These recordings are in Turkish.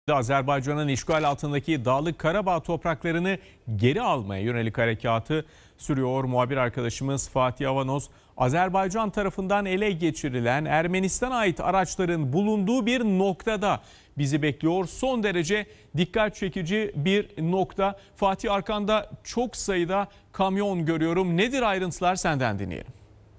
Azerbaycan'ın işgal altındaki Dağlık Karabağ topraklarını geri almaya yönelik harekatı sürüyor. Muhabir arkadaşımız Fatih Avanos, Azerbaycan tarafından ele geçirilen Ermenistan'a ait araçların bulunduğu bir noktada bizi bekliyor. Son derece dikkat çekici bir nokta. Fatih, arkanda çok sayıda kamyon görüyorum. Nedir ayrıntılar, senden dinleyelim.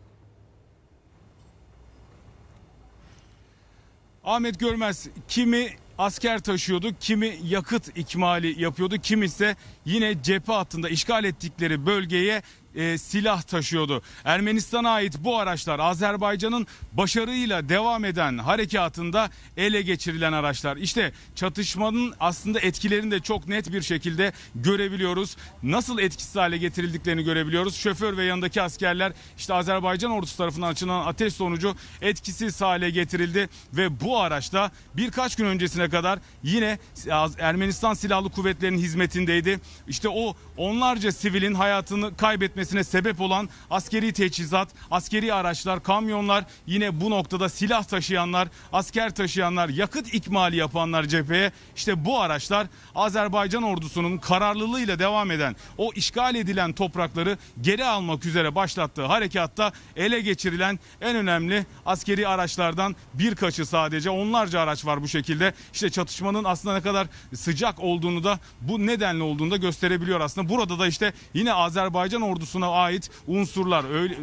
Ahmet Görmez, kimi asker taşıyordu, kimi yakıt ikmali yapıyordu, kimi ise yine cephe hattında işgal ettikleri bölgeye silah taşıyordu. Ermenistan'a ait bu araçlar Azerbaycan'ın başarıyla devam eden harekatında ele geçirilen araçlar. İşte çatışmanın aslında etkilerini de çok net bir şekilde görebiliyoruz. Nasıl etkisiz hale getirildiklerini görebiliyoruz. Şoför ve yanındaki askerler işte Azerbaycan ordusu tarafından açılan ateş sonucu etkisiz hale getirildi ve bu araçta birkaç gün öncesine kadar yine Ermenistan Silahlı Kuvvetleri'nin hizmetindeydi. İşte o onlarca sivilin hayatını kaybetmesine sebep olan askeri teçhizat, askeri araçlar, kamyonlar, yine bu noktada silah taşıyanlar, asker taşıyanlar, yakıt ikmali yapanlar cepheye. İşte bu araçlar Azerbaycan ordusunun kararlılığıyla devam eden o işgal edilen toprakları geri almak üzere başlattığı harekatta ele geçirilen en önemli askeri araçlardan birkaçı sadece. Onlarca araç var bu şekilde. İşte çatışmanın aslında ne kadar sıcak olduğunu da bu nedenle olduğunu da gösterebiliyor aslında. Burada da işte yine Azerbaycan ordusuna ait unsurlar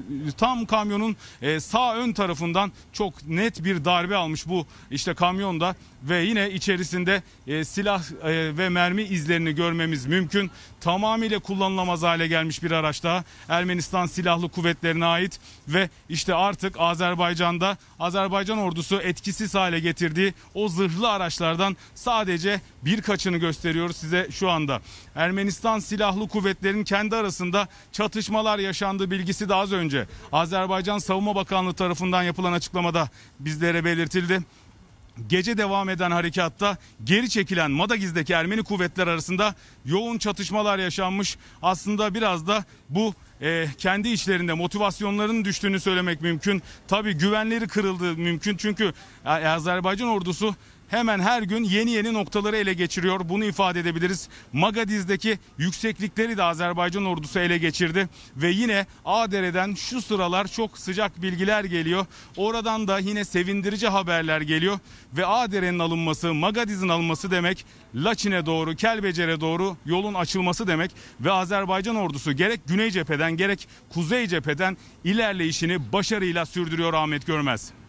tam kamyonun sağ ön tarafından çok net bir darbe almış bu işte kamyonda ve yine içerisinde silah ve mermi izlerini görmemiz mümkün. Tamamıyla kullanılamaz hale gelmiş bir araç daha Ermenistan Silahlı Kuvvetleri'ne ait ve işte artık Azerbaycan'da Azerbaycan ordusu etkisiz hale getirdiği o zırhlı araçlardan sadece birkaçını gösteriyoruz size şu anda. Ermenistan Silahlı Kuvvetleri'nin kendi arasında çatışmalar yaşandığı bilgisi de az önce Azerbaycan Savunma Bakanlığı tarafından yapılan açıklamada bizlere belirtildi. Gece devam eden harekatta geri çekilen Madagiz'deki Ermeni kuvvetler arasında yoğun çatışmalar yaşanmış. Aslında biraz da bu kendi içlerinde motivasyonlarının düştüğünü söylemek mümkün. Tabii güvenleri kırıldığı mümkün çünkü Azerbaycan ordusu hemen her gün yeni noktaları ele geçiriyor. Bunu ifade edebiliriz. Magadiz'deki yükseklikleri de Azerbaycan ordusu ele geçirdi. Ve yine Ağdere'den şu sıralar çok sıcak bilgiler geliyor. Oradan da yine sevindirici haberler geliyor. Ve Ağdere'nin alınması, Magadiz'in alınması demek Laçin'e doğru, Kelbecer'e doğru yolun açılması demek. Ve Azerbaycan ordusu gerek Güney cepheden gerek Kuzey cepheden ilerleyişini başarıyla sürdürüyor Ahmet Görmez.